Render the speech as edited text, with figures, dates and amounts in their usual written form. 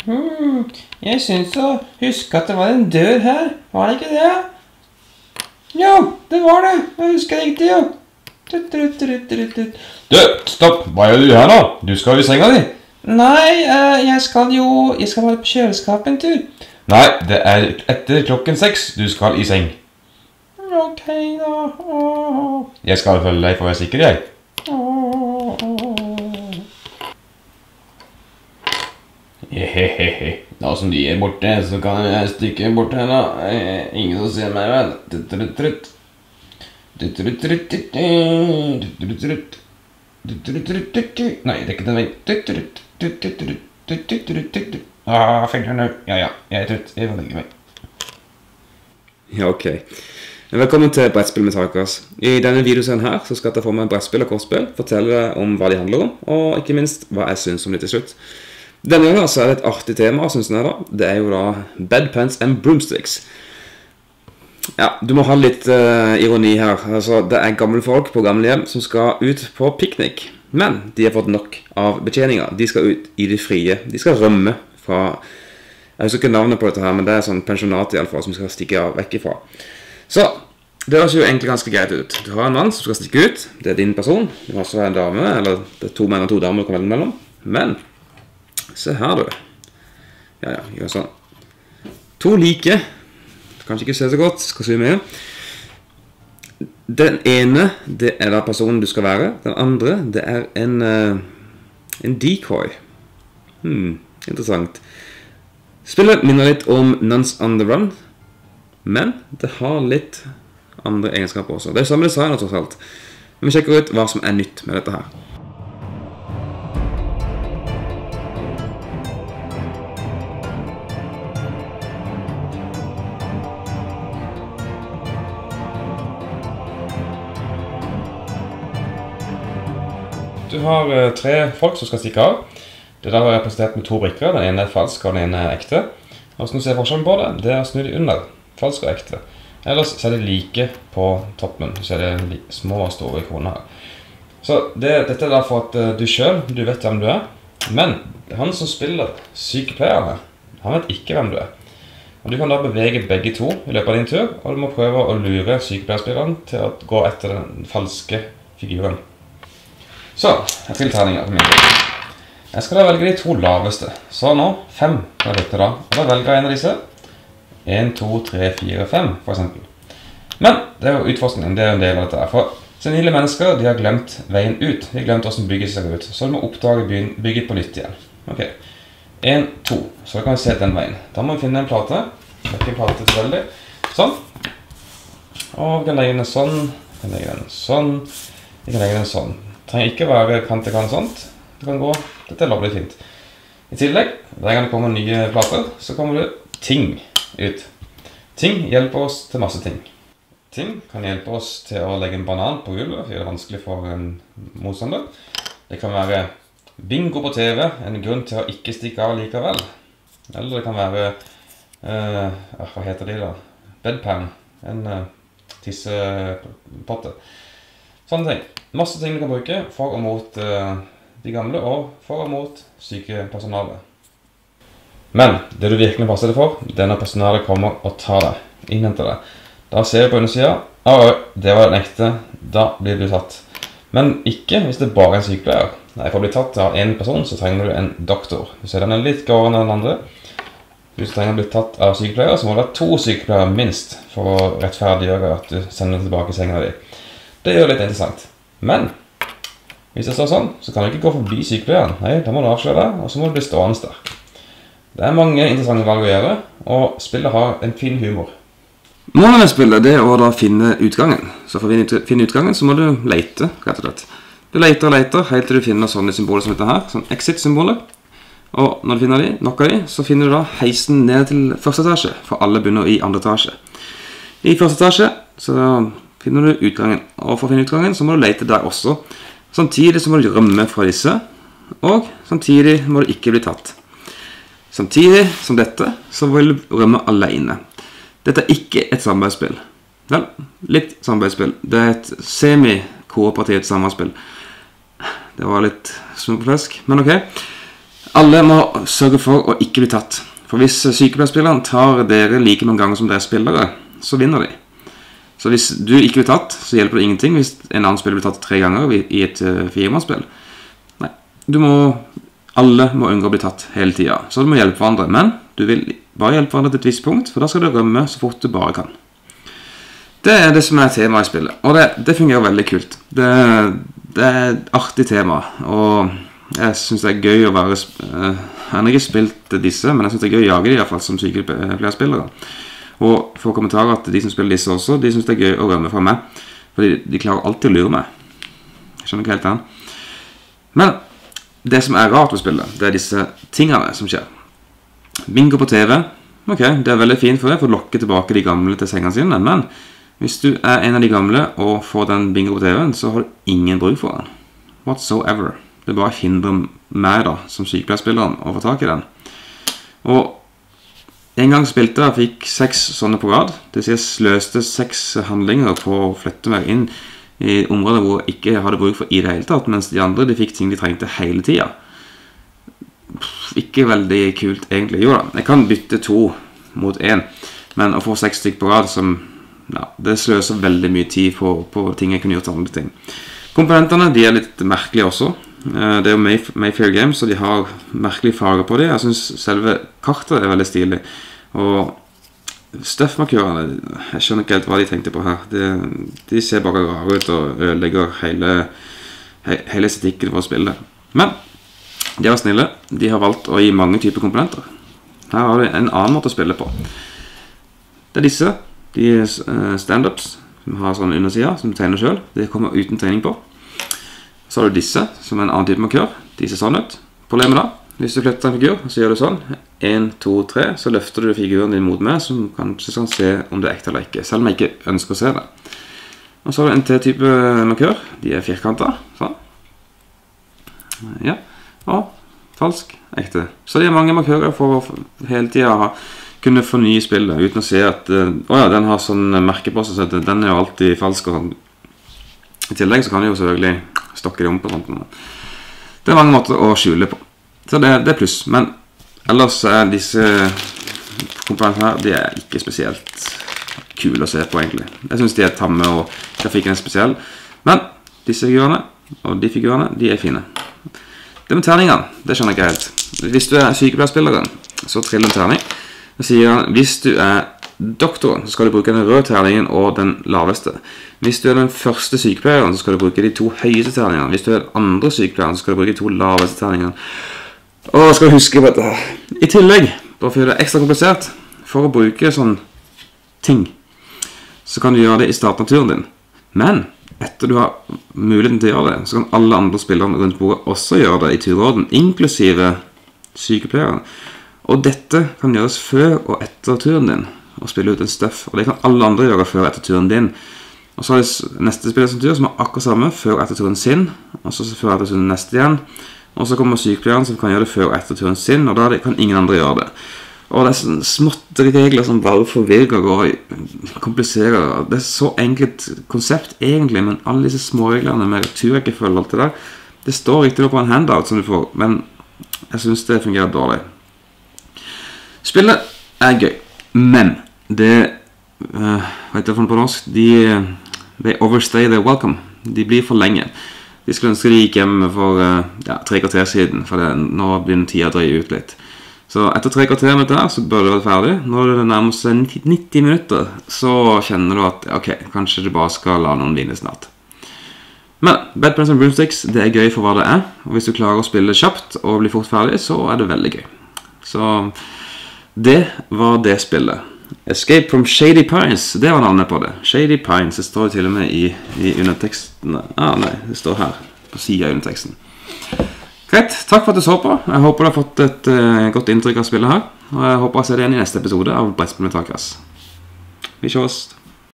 Jeg synes å huske at det var en dør her. Var det ikke det? Jo, det var det. Jeg husker det ikke, jo. Du, stopp. Hva gjør du her nå? Du skal i senga di. Nei, jeg skal bare på kjøleskapet en tur. Nei, det er etter klokken 6 du skal i seng. Ok da. Jeg skal følge deg for å være sikker, jeg. Hehehe. Nå som de er borte, så kan jeg stikke bort her da. Ingen som ser meg vel. Nei, det er ikke den veien. Fenger nå. Ja, jeg er trøtt. Jeg får legge meg. Ja, ok. Velkommen til Brettspill med Takas. I denne videoen her så skal jeg ta for meg brettspill og kortspill, fortelle deg om hva de handler om, og ikke minst hva jeg synes om det til slutt. Denne gangen så er det et artig tema, synes jeg da. Det er jo da Bedpans and Broomsticks. Ja, du må ha litt ironi her. Altså, det er gamle folk på gamlehjem som skal ut på piknik. Men de har fått nok av betjeninger. De skal ut i det frie. De skal rømme fra... Jeg husker ikke navnet på dette her, men det er sånn pensjonat i alle fall som skal stikke av vekk ifra. Så, det høres jo egentlig ganske greit ut. Du har en mann som skal stikke ut. Det er din person. Du har også en dame, eller det er 2 menn og 2 damer du kan velge mellom. Men... se her du. Ja, gjør sånn. 2 like. Kanskje ikke se så godt, skal se mye. Den ene, det er da personen du skal være. Den andre, det er en decoy. Interessant. Spillet minner litt om Nuns on the Run, men det har litt andre egenskaper også. Det er samme design tross alt. Men vi sjekker ut hva som er nytt med dette her. Du har 3 folk som skal stikke av. Det der er representert med 2 brikker. Den ene er falsk, og den ene er ekte. Og som du ser forskjellen på det, det er å snu de under. Falsk og ekte. Ellers så er det like på toppen. Du ser det små og store ikoner her. Så dette er da for at du selv, du vet hvem du er. Men han som spiller sykepleierne, han vet ikke hvem du er. Og du kan da bevege begge 2 i løpet av din tur, og du må prøve å lure sykepleierspilleren til å gå etter den falske figuren. Så, jeg fyller terninger på min tur. Jeg skal da velge de 2 laveste. Så nå 5 på dette da. Og da velger jeg en av disse. 1, 2, 3, 4, 5 for eksempel. Men det er jo utforskningen, det er en del av dette her. For senile mennesker, de har glemt veien ut. De har glemt hvordan bygget ser ut. Så du må oppdage bygget på nytt igjen. Ok. 1, 2. Så kan vi se den veien. Da må vi finne en plate. Trekke en plate tilfeldig. Sånn. Og vi kan legge den sånn. Vi kan legge den sånn. Vi kan legge den sånn. Det trenger ikke være kant til kant sånt. Det kan gå, dette er lovlig fint. I tillegg, hver gang det kommer nye plater, så kommer det ting ut. Ting hjelper oss til masse ting. Ting kan hjelpe oss til å legge en banan på gulvet, for det er vanskelig for en motstander. Det kan være bingo på TV, en grunn til å ikke stikke av likevel. Eller det kan være, hva heter de da? Bedpan, en tissepotte. Sånne ting. Masse ting du kan bruke for og mot de gamle, og for og mot sykepersonalet. Men det du virkelig passer deg for, det er når personalet kommer og tar deg, innhenter deg. Da ser du på undersiden, det var den ekte, da blir du tatt. Men ikke hvis det bare er en sykepleier. Nei, for å bli tatt av en person, så trenger du en doktor. Du ser den er litt gråere enn den andre. Hvis du trenger å bli tatt av sykepleier, så må det være 2 sykepleiere minst, for å rettferdiggjøre at du sender tilbake senga di. Det gjør litt interessant. Men, hvis det står sånn, så kan du ikke gå forbi sykepleieren. Nei, da må du avsløre deg, og så må du bli stående der. Det er mange interessante valg å gjøre, og spillet har en fin humor. Målet med spillet er å da finne utgangen. Så for å finne utgangen så må du lete, rett og slett. Du leter og leter, helt til du finner sånne symboler som dette her, sånn exit-symboler. Og når du finner nok av de, så finner du da heisen ned til første etasje, for alle begynner i andre etasje. I første etasje så finner du utgangen, og for å finne utgangen så må du lete der også. Samtidig så må du rømme fra disse, og samtidig må du ikke bli tatt. Samtidig som dette, så vil du rømme alene. Dette er ikke et samarbeidsspill. Vel, litt samarbeidsspill. Det er et semi-kooperativt samarbeidsspill. Det var litt snuppeflesk, men ok. Alle må sørge for å ikke bli tatt. For hvis sykepleierspilleren tar dere like mange ganger som dere spillere, så vinner de. Så hvis du ikke blir tatt, så hjelper det ingenting hvis en annen spiller blir tatt 3 ganger i et 4-mannsspill. Nei, alle må unngå å bli tatt hele tiden. Så du må hjelpe hverandre, men du vil bare hjelpe hverandre til et visst punkt, for da skal du rømme så fort du bare kan. Det er det som er temaet i spillet, og det fungerer veldig kult. Det er et artig tema, og jeg synes det er gøy å være... Jeg har ikke spilt disse, men jeg synes det er gøy å jage de i hvert fall som sykepleierspillere. Og for kommentarer til de som spiller disse også, de synes det er gøy å rømme fra meg, fordi de klarer alltid å lure meg. Jeg skjønner ikke helt den. Men det som er rart å spille, det er disse tingene som skjer. Bingo på TV, ok, det er veldig fint for det, for å lokke tilbake de gamle til sengene sine, men hvis du er en av de gamle og får den bingo på TV-en, så har du ingen bruk for den. Whatsoever. Det bare hindrer meg da, som sykepleierspilleren, å få tak i den. Og en gang spilte jeg, fikk 6 sånne på rad. Det vil si jeg sløste 6 handlinger på å flytte meg inn i områder hvor jeg ikke hadde bruk for i det hele tatt, mens de andre de fikk ting de trengte hele tiden. Ikke veldig kult egentlig. Jo da, jeg kan bytte 2 mot 1, men å få 6 stykker på rad som, ja, det sløser veldig mye tid på ting jeg kunne gjort andre ting. Komponentene, de er litt merkelige også. Det er jo Mayfair Games, så de har merkelige farger på det. Jeg synes selve kartet er veldig stilig, og stuffmarkørene, jeg skjønner ikke helt hva de tenkte på her. De ser bare rare ut og ødelegger hele estetikken for å spille. Men de var snille. De har valgt å gi mange typer komponenter. Her har vi en annen måte å spille på. Det er disse, de stand-ups, som har sånn undersida, som du tegner selv. De kommer uten tegning på. Så har du disse, som er en annen type markør. De ser sånn ut. Problemet da, hvis du flytter en figur, så gjør du sånn. 1, 2, 3, så løfter du figuren din mot meg, som kanskje kan se om det er ekte eller ikke, selv om jeg ikke ønsker å se det. Og så har du en T-type markør. De er firkanter, sånn. Ja, og falsk, ekte. Så det er mange markører for å hele tiden kunne fornye spillet, uten å se at, åja, den har sånn merke på seg, så den er jo alltid falsk og sånn. I tillegg så kan du jo selvfølgelig stokke det om på sånt. Det er mange måter å skjule på. Så det er pluss, men ellers er disse komponentene her, de er ikke spesielt kule å se på egentlig. Jeg synes de er tamme og grafikken er spesiell, men disse figurene og de figurene, de er fine. Det med terningene, det skjønner jeg ikke helt. Hvis du er sykepleierspilleren, så triller en terning. Det sier han, hvis du er doktoren, så skal du bruke den røde terningen og den laveste. Hvis du er den første sykepleieren, så skal du bruke de 2 høyeste terningene. Hvis du er den andre sykepleieren, så skal du bruke de 2 laveste terningene. Og skal du huske på dette her. I tillegg, bare for å gjøre det ekstra komplisert, for å bruke sånn ting, så kan du gjøre det i starten av turen din. Men etter du har muligheten til å gjøre det, så kan alle andre spillere rundt bordet også gjøre det i turorden, inklusive sykepleieren. Og dette kan gjøres før og etter turen din, og spille ut en stuff. Og det kan alle andre gjøre før og etter turen din. Og så har det neste spiller som tur, som er akkurat samme før og etter turen sin, og så før og etter turen neste igjen. Og så kommer sykepleieren som kan gjøre det før og etter turen sin, og da kan ingen andre gjøre det. Og det er sånne småtte regler som bare forvirrer og kompliserer. Det er så enkelt konsept egentlig, men alle disse små reglene med turrekkefølge og alt det der, det står riktig på en handout som du får, men jeg synes det fungerer dårlig. Spillet er gøy, men det, vet du hva på norsk, de overstay their welcome. De blir for lenge. De skulle ønske de gikk hjem for 3 kvarter siden, for nå begynner tiden å drøye ut litt. Så etter 3 kvarter med dette her, så bør det være ferdig. Når det nærmer seg 90 minutter, så kjenner du at, ok, kanskje du bare skal la noen vinne snart. Men Bed Pens and Broomsticks, det er gøy for hva det er, og hvis du klarer å spille kjapt og bli fort ferdig, så er det veldig gøy. Så det var det spillet. Escape from Shady Pines, det var navnet på det. Shady Pines, det står jo til og med i underteksten. Nei, det står her på siden av underteksten. Greit, takk for at du så på. Jeg håper du har fått et godt inntrykk av spillet her. Og jeg håper jeg ser deg igjen i neste episode av Brettspill med Takas. Vi ses.